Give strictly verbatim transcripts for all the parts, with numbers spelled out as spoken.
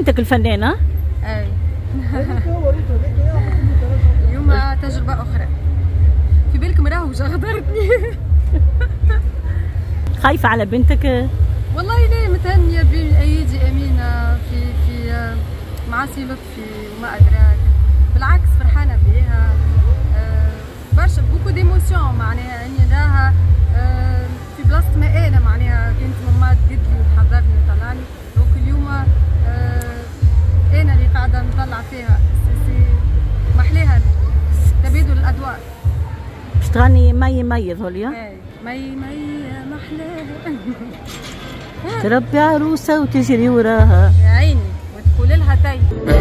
بنتك الفنانة؟ اي. اليوم تجربة أخرى. في بالك مراهوجة غدرتني. خايفة على بنتك؟ والله لا، متهنية بين أيدي أمينة في في مع سي لطفي وما أدراك. بالعكس فرحانة بيها. أه برشا بوكو ديموسيون، معناها اني نراها أه في بلاصة ما انا، معناها كانت ماما تقدلي وتحضرني وطلعني، دونك اليوم أه انا اللي قاعدة نطلع فيها. سي محليها تبادل الأدوار. باش تغني مي مي ظليا؟ اي مي مي محلاها. تربي عروسة وتجري وراها يا عيني وتقول لها تي.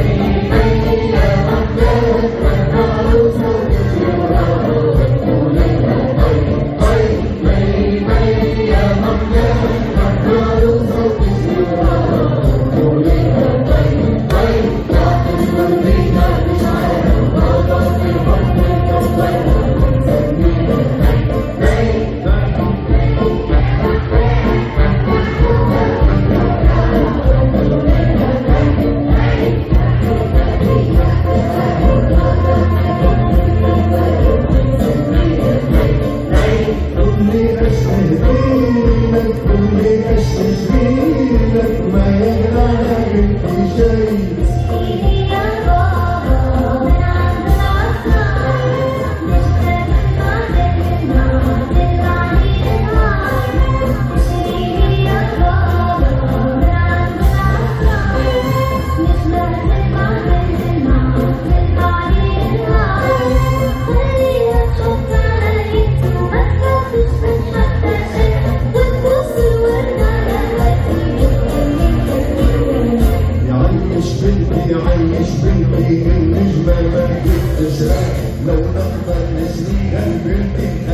يعيش بنتي النجمة ما تشرق، لو نقدر نسنيها البنت